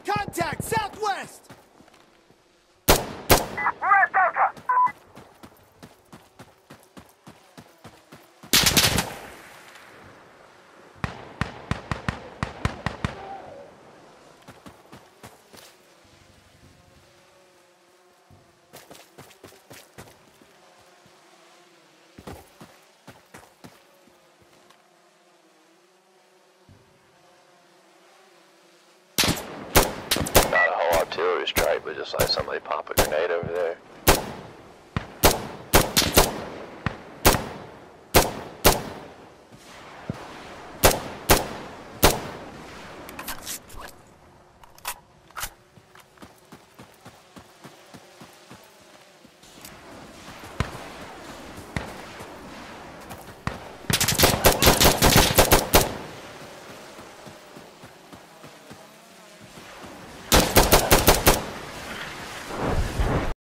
Contact southwest! We're at Delta! Not a whole artillery strike, but just like somebody pop a grenade over there.